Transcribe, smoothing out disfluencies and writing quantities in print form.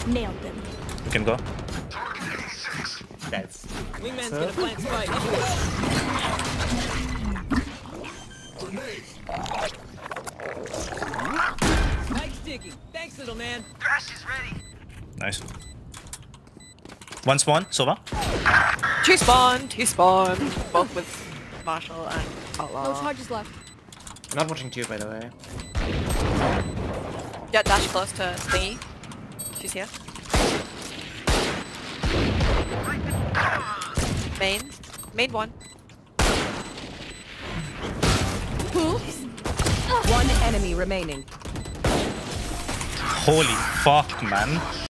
Nailed them. We can go. That's Wingman's gonna plant spike. Spike sticky. Thanks, little man. Crash is ready. Nice. One spawn, Sova. Two spawn. Both with Marshall and No Outlaw. charges left. I'm not watching 2, by the way. Yeah, dash close to thingy. She's here. Main one. Oops. One enemy remaining. Holy fuck, man.